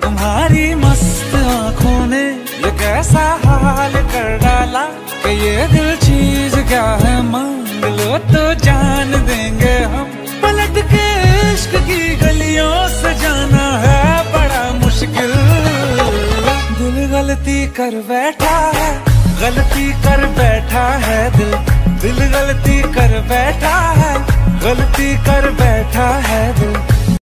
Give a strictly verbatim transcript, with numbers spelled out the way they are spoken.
तुम्हारी मस्त आंखों ने ये कैसा हाल कर डाला कि ये दिल चीज क्या है, मांग लो तो जान देंगे हम। पलट के इश्क की गलियों से जाना है बड़ा मुश्किल। दिल गलती कर बैठा है, गलती कर बैठा है दिल। दिल गलती कर बैठा है, गलती कर बैठा है दिल।